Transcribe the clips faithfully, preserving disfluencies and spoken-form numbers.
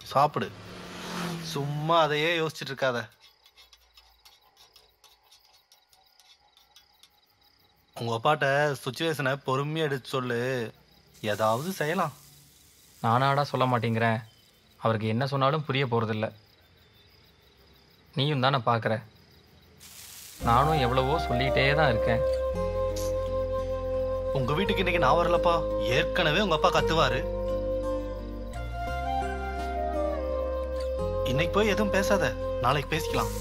சாப்பிடு. சும்மா அதையே யோசிச்சுட்டு இருக்காத. உங்க அப்பாட்ட சுச்சுவேஷனை பொறுமையா எடுத்து சொல்லு. ஏதாவது செய்யலாம். நானாடா சொல்ல மாட்டேங்கிறேன். அவருக்கு என்ன சொன்னாலும் புரிய போகிறதில்ல. நீயும் தானே பார்க்குற. நானும் எவ்வளவோ சொல்லிகிட்டே தான் இருக்கேன். உங்க வீட்டுக்கு இன்னைக்கு நான் வரலப்பா. ஏற்கனவே உங்க அப்பா கத்துவாரு. இன்னைக்கு போய் எதுவும் பேசாத, நாளைக்கு பேசிக்கலாம்.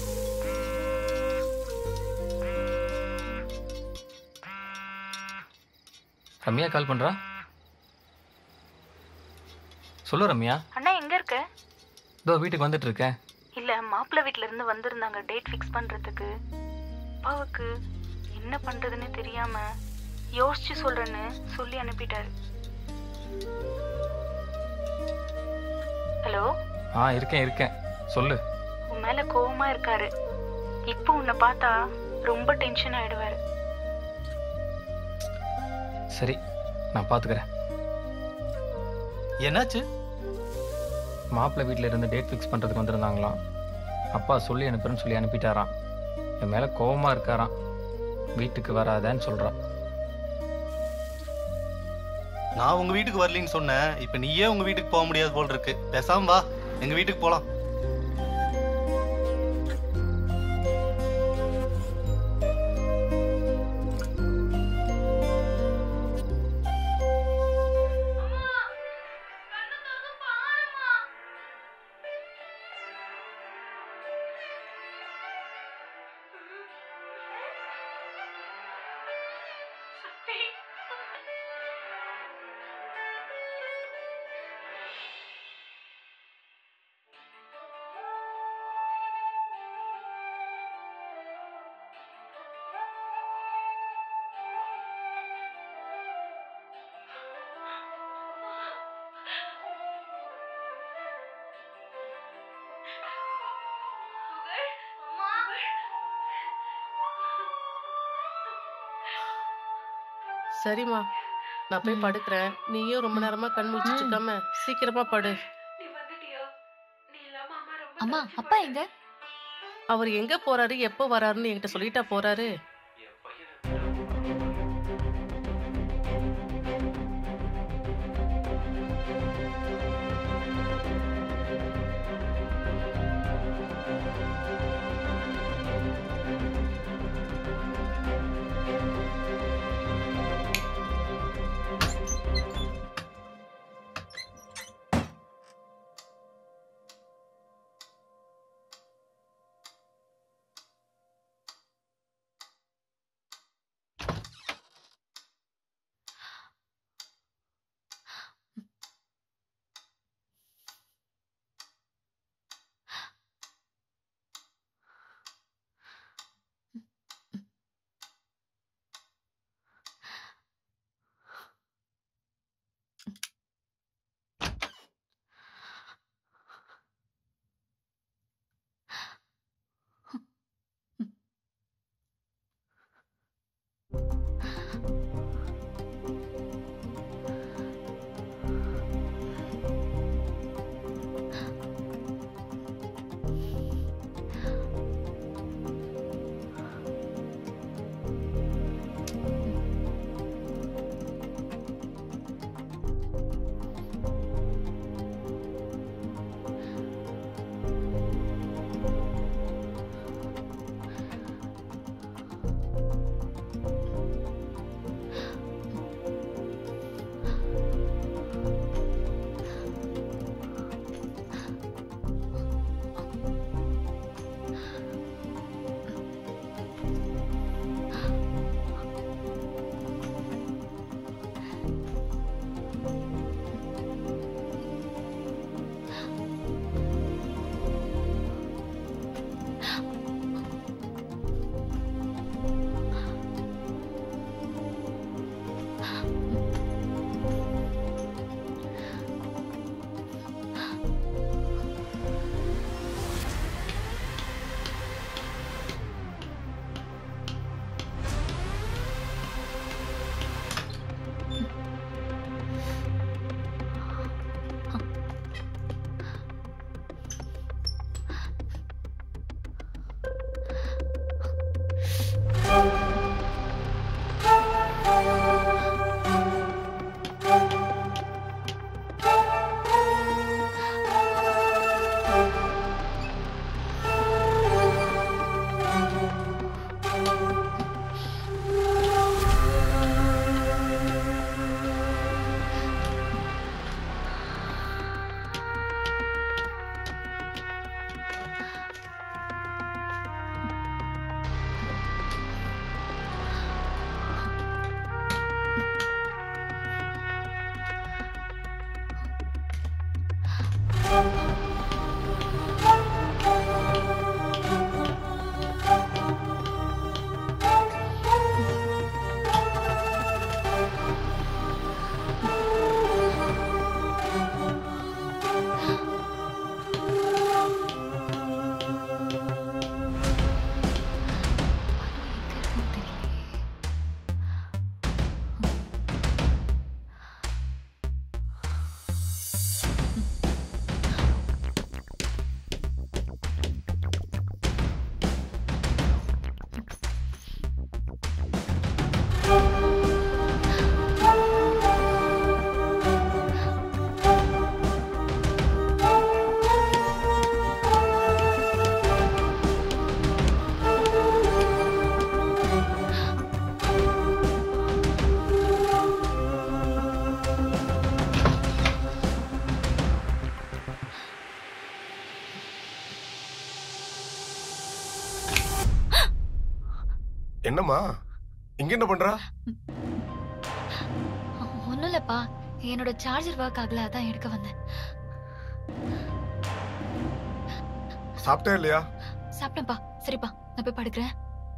ரம்யா கால் பண்றா. சொல்லு ரம்யா. அண்ணா எங்க இருக்க? இதோ வீட்டுக்கு வந்துட்டு இருக்கேன். இல்ல மாப்பிள்ளை வீட்ல இருந்து வந்திருந்தாங்க டேட் ஃபிக்ஸ் பண்றதுக்கு. அப்பாவுக்கு என்ன பண்றதுன்னு தெரியாம யோசிச்சு சொல்றேன்னு சொல்லி அனுப்பிட்டாரு. ஹலோ. ஆ இருக்கேன் இருக்கேன் சொல்லு. உன் மேல கோவமா இருக்காரு. இப்போ உன்னை பார்த்தா ரொம்ப டென்ஷன் ஆயிடுவாரு. சரி நான் பார்த்துக்கிறேன். என்னாச்சு? மாப்பிள்ளை வீட்டில் இருந்து டேட் ஃபிக்ஸ் பண்ணுறதுக்கு வந்திருந்தாங்களாம். அப்பா சொல்லி அனுப்புறேன்னு சொல்லி அனுப்பிட்டாராம். என் மேலே கோவமாக இருக்காராம். வீட்டுக்கு வராதேன்னு சொல்கிறான். நான் உங்க வீட்டுக்கு வரலின்னு சொன்னேன். இப்ப நீயே உங்க வீட்டுக்கு போக முடியாது போல் இருக்கு. பேசாம வா, எங்க வீட்டுக்கு போலாம். சரிம்மா, நான் போய் படுக்கிறேன். நீயும் ரொம்ப நேரமா கண் முழிச்சிட்டு இருக்காம சீக்கிரமா படு. அம்மா அப்பா எங்க? அவர் எங்க போறாரு எப்போ வராருன்னு என்கிட்ட சொல்லிட்டா போறாரு. என்னம்மா இங்க என்ன பண்றா? ஒண்ணும் இல்லப்பா, என்னோட சார்ஜர் ஒர்க் ஆகல, அதான் எடுக்க வந்தேன். சாப்பிட்டே இல்லையா? சாப்பிட்டேன்ப்பா. சரிப்பா, நான் போய் படுக்கிறேன்.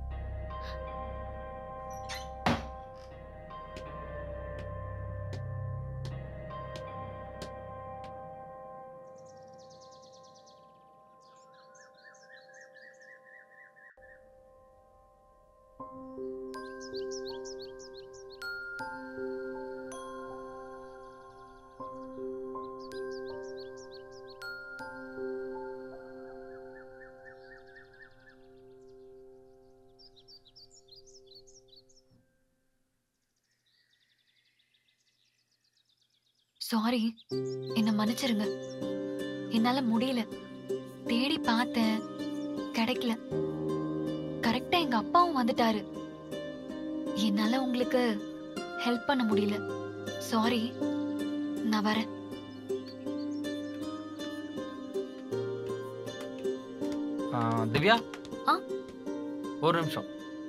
சாரி, என்ன மன்னிச்சிருங்க. என்னால முடியல. தேடி பார்த்தேன், கிடைக்கல. கரெக்டா எங்க அப்பாவும் வந்துட்டாரு. என்னால உங்களுக்கு ஹெல்ப் பண்ண முடியல. சாரி, நான் வரேன். திவ்யா, ஆ? ஒரு நிமிஷம்.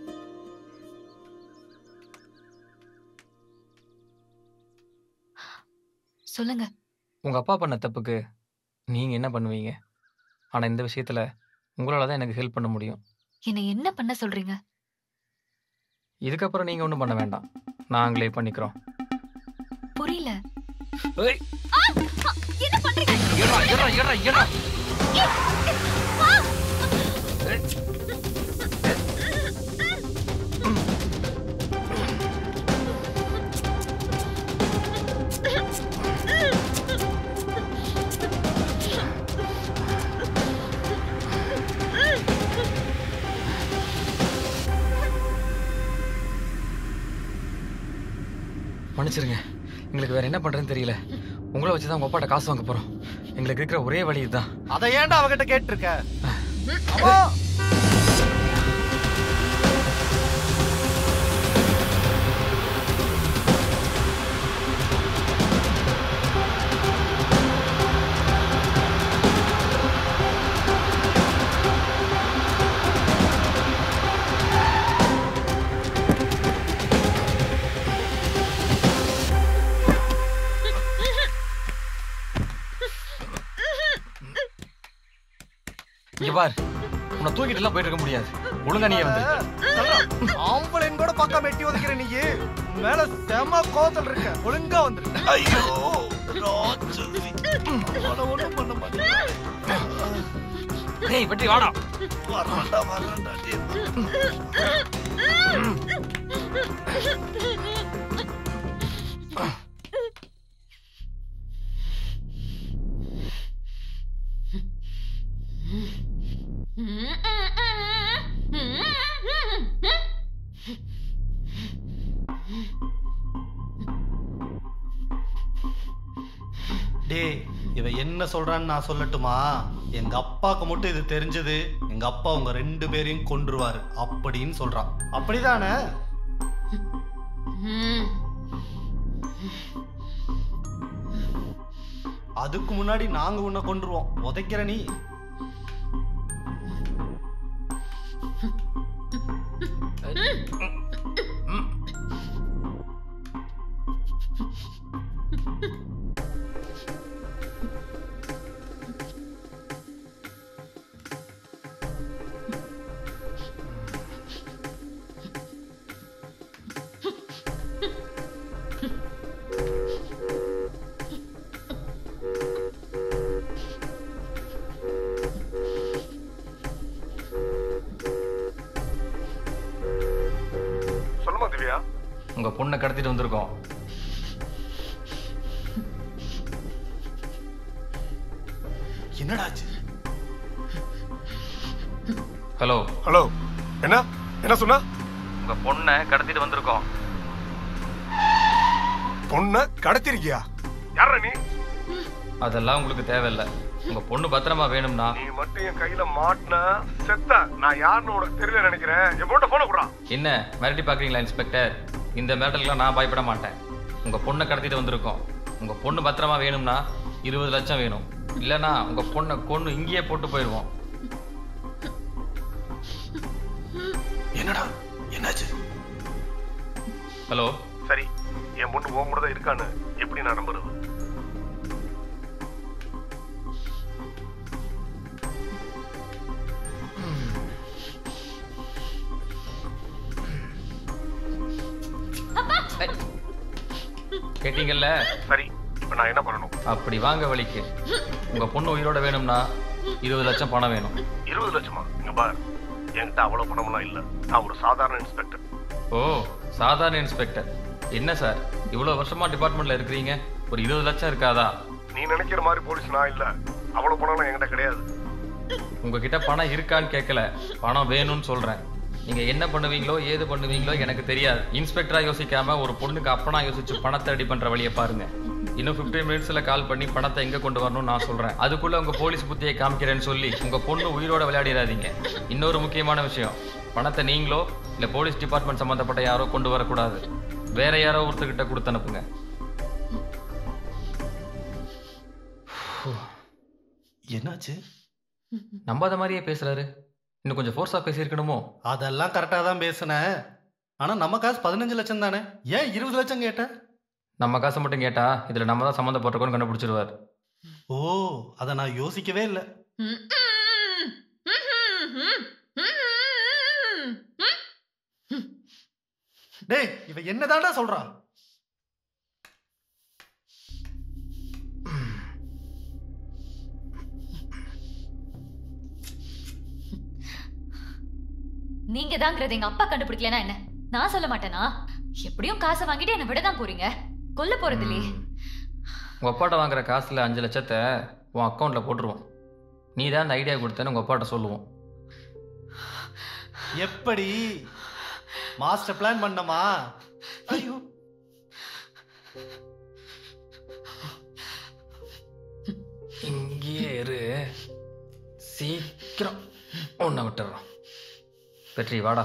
சொல்லுங்க. உங்க அப்பா பண்ண தப்புக்கு நீங்க என்ன பண்ணுவீங்க? ஆனா இந்த விஷயத்துல உங்களால தான் எனக்கு ஹெல்ப் பண்ண முடியும். என்ன என்ன பண்ண சொல்றீங்க? இதுக்கப்புறம் நீங்க ஒன்றும் பண்ண வேண்டாம், நாங்களே பண்ணிக்கிறோம். புரியல. ஏய், என்ன பண்றீங்க? ஏறா, ஏறா, ஏறா, ஏறா. மன்னிச்சிருங்க, எங்களுக்கு வேற என்ன பண்றதுன்னு தெரியல. உங்களை வச்சுதான் உங்க அப்பாட்ட காசு வாங்க போறோம். எங்களுக்கு இருக்கிற ஒரே வழி இதுதான். அதை ஏன்டா அவகிட்ட கேட்டிருக்க? அம்மா! இங்க பார், உன்னை தூக்கிட்டு எல்லாம் போயிட்டு இருக்க முடியாது. ஒழுங்கா நீ வந்து ஆம்பளைன் கூட பக்கம் வெட்டி ஒதுக்கிற நீ மேல செம கோத்தல் இருக்க. ஒழுங்கா வந்துரு. ஐயோ ராட்சசி, அவளை ஒண்ணும் பண்ண மாட்டேன். டேய் வெட்டி வாடா. வரண்டா வரண்டா. டேய், இவ என்ன சொல்றான்னு நான் சொல்லட்டுமா? எங்க அப்பாக்கு மட்டும் இது தெரிஞ்சது, எங்க அப்பா உங்க ரெண்டு பேரையும் கொன்றுவாரு அப்படின்னு சொல்றான். அப்படிதானே? அதுக்கு முன்னாடி நாங்க உன்னை கொன்றுவோம். உதைக்கிற நீ. சொல்லுமா திவ்யா? உங்க பொண்ணை கடத்திட்டு வந்திருக்கோம். என்னடாச்சு? ஹலோ ஹலோ, என்ன என்ன சொன்னா? உங்க பொண்ணை கடத்திட்டு வந்திருக்கோம். பொண்ண கடத்திருக்கியா? யார நீ? அதெல்லாம் உங்களுக்கு தேவையில்லை. உங்க பொண்ணு பத்திரமா வேணும்னா நீ மட்டும் என் கையில மாட்டின செத்த. நான் யாருன்னு உனக்கு தெரியல நினைக்கிறேன். என் பொண்ணை போன குடுறா. என்ன மிரட்டி பாக்குறீங்களா இன்ஸ்பெக்டர்? இந்த மிரட்டலுக்குலாம் நான் பயப்பட மாட்டேன். உங்க பொண்ணை கடத்திட்டு வந்திருக்கோம். உங்க பொண்ணு பத்திரமா வேணும்னா இருபது லட்சம் வேணும். இல்லைன்னா உங்க பொண்ணை கொன்னு இங்கேயே போட்டு போயிடுவோம். என்னடா என்னாச்சு? ஹலோ. சரி, என் பொண்ணு உன் கூட தான் இருக்கான்னு எப்படி நான் நம்புறது? கேட்டீங்கல்ல? சரி, இப்ப நான் என்ன பண்ணணும்? அப்படி வாங்க வழிக்கு. உங்க பொண்ணு உயிரோட வேணும்னா இருபது லட்சம் பணம் வேணும். இருபது லட்சமா? இங்க பார், என்கிட்ட அவ்வளவு பணம்லாம் இல்ல. நான் ஒரு சாதாரண இன்ஸ்பெக்டர். ஓ, சாதாரண இன்ஸ்பெக்டர். என்ன சார் இவ்வளவு வருஷமா டிபார்ட்மெண்ட்ல இருக்கிறீங்க, ஒரு இருபது லட்சம் இருக்காதா? நீ நினைக்கிற மாதிரி போலீஸ் நான் இல்ல. அவ்வளவு பணம்லாம் என்கிட்ட கிடையாது. உங்ககிட்ட பணம் இருக்கான்னு கேட்கல, பணம் வேணும்னு சொல்றேன். நீங்க என்ன பண்ணுவீங்களோ ஏது பண்ணுவீங்களோ எனக்கு தெரியாது. இன்ஸ்பெக்டரா யோசிக்காம ஒரு பொண்ணுக்கு அப்பனா யோசிச்சு பணத்தை ரெடி பண்ற வழியை பாருங்க. இன்னும் பிப்டீன் மினிட்ஸ்ல கால் பண்ணி பணத்தை எங்க கொண்டு வரணும்னு நான் சொல்றேன். அதுக்குள்ள உங்க போலீஸ் புத்தியை காமிக்கிறேன்னு சொல்லி உங்க பொண்ணு உயிரோட விளையாடிடாதீங்க. இன்னொரு முக்கியமான விஷயம், பணத்தை நீங்களோ இல்ல போலீஸ் டிபார்ட்மெண்ட் சம்பந்தப்பட்ட யாரோ கொண்டு வரக்கூடாது. வேற யாரோ ஒருத்தர்கிட்ட கொடுத்து அனுப்புங்க. என்னாச்சு? நம்பாத மாதிரியே பேசுறாரு. இன்னும் கொஞ்சம் ஃபோர்ஸா பேசியிருக்கணுமோ? அதெல்லாம் கரெக்டா தான் பேசுனேன். ஆனா நம்ம காசு பதினஞ்சு லட்சம் தானே, ஏன் இருபது லட்சம் கேட்ட? நம்ம காசை மட்டும் கேட்டா இதுல நம்ம தான் சம்மந்தப்பட்டிருக்கோம்னு கண்டுபிடிச்சிருவார். ஓ, அதை நான் யோசிக்கவே இல்லை. டேய், இவ என்னதான்டா சொல்றா? நீங்க தாங்கிறது எங்க அப்பா கண்டுபிடிக்கலனா என்ன? நான் சொல்ல மாட்டேனா? எப்படியும் காசை வாங்கிட்டு என்ன விட தான் போறீங்க. கொல்ல போறது இல்லையே. உங்க அப்பாட்ட வாங்குற காசுல அஞ்சு லட்சத்தை உன் அக்கௌண்ட்ல போட்டுருவோம். நீ தான் அந்த ஐடியா கொடுத்தேன்னு உங்க அப்பாட்ட சொல்லுவோம். எப்படி மாஸ்டர் பிளான் பண்ணமா? ஐயோ, இங்கே இரு, சீக்கிரம் ஒன்ன விட்டுறோம். வெற்றி வாடா.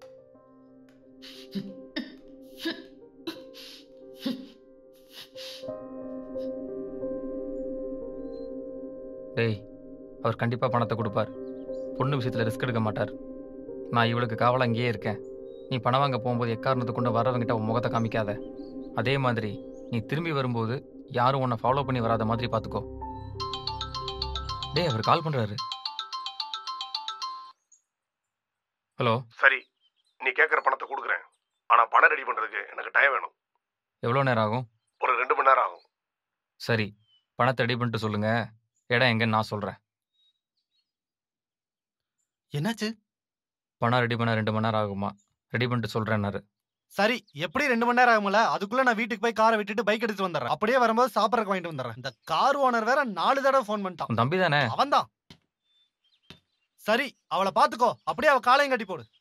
டேய், அவர் கண்டிப்பா பணத்தை கொடுப்பார். பொண்ணு விஷயத்துல ரிஸ்க் எடுக்க மாட்டார். நான் இவளுக்கு காவலா இங்கேயே இருக்கேன். நீ பணம் வாங்க போகும்போது எக்காரணத்தை கொண்டு வரவங்கிட்ட உன் முகத்தை காமிக்காத. அதே மாதிரி நீ திரும்பி வரும்போது யாரும் உன்னை ஃபாலோ பண்ணி வராத மாதிரி பார்த்துக்கோ. டேய், அவர் கால் பண்றாரு. ஹலோ. சரி, நீ கேட்குற பணத்தை கொடுக்குறேன். ஆனா பணம் ரெடி பண்றதுக்கு எனக்கு டைம் வேணும். எவ்வளோ நேரம் ஆகும்? ஒரு ரெண்டு மணி நேரம் ஆகும். சரி, பணத்தை ரெடி பண்ணிட்டு சொல்லுங்க. இடம் எங்கன்னு நான் சொல்றேன். என்னாச்சு? பணம் ரெடி பண்ண ரெண்டு மணி நேரம் ஆகுமா? ரெடி பண்ணிட்டு சொல்றேன்னாரு. சரி, எப்படி ரெண்டு மணி நேரம் ஆகும்ல? அதுக்குள்ள நான் வீட்டுக்கு போய் காரை விட்டுட்டு பைக் எடுத்து வந்துடுறேன். அப்படியே வரும்போது சாப்பிட்றக்கு வாங்கிட்டு வந்துடுறேன். இந்த கார் ஓனர் வேற நாலு தடவை ஃபோன் பண்ணிட்டான். உன் தம்பி தானே? அவன்தான். சரி, அவளை பாத்துக்கோ. அப்படியே அவ காலையும் கட்டி போடு.